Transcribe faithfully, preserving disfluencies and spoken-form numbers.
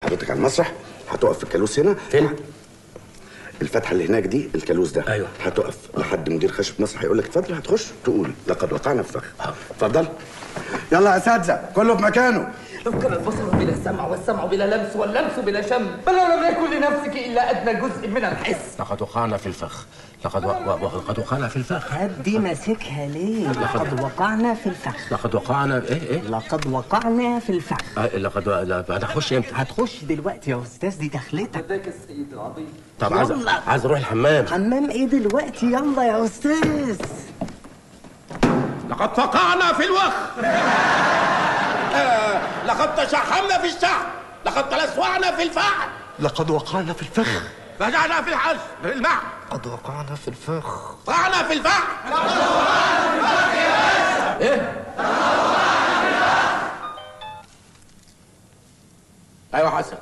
حضرتك على المسرح، هتقف في الكالوس هنا. فين؟ الفتحه اللي هناك دي الكالوس ده. ايوه. هتقف لحد مدير خشب مسرح يقول لك اتفضل، هتخش تقول لقد وقعنا في فخ. اتفضل. يلا يا اساتذه كله في مكانه. لو كان البصر بلا سمع والسمع بلا لمس واللمس بلا شم، فلو لم يكن لنفسك الا ادنى جزء من الحس. لقد وقعنا في الفخ. لقد و... و... لقد وقعنا في الفخ. هدي ماسكها ليه؟ لقد وقعنا في الفخ. لقد وقعنا ايه ايه؟ لقد وقعنا في الفخ. آه لقد و... لا هتخش امتى؟ هتخش دلوقتي يا استاذ، دي دخلتك. ذاك السيد العظيم. طب عايز عايز اروح الحمام. حمام ايه دلوقتي؟ يلا يا استاذ. لقد وقعنا في الوخ. آه لقد تشحمنا في الشحم. لقد تلسوعنا في الفحم. لقد وقعنا في الفخ. رجعنا في الحج في الماء. لقد وقعنا في الفخ. وقعنا في الفحم. لقد وقعنا في الفخ. ايه؟ ايوه حسن.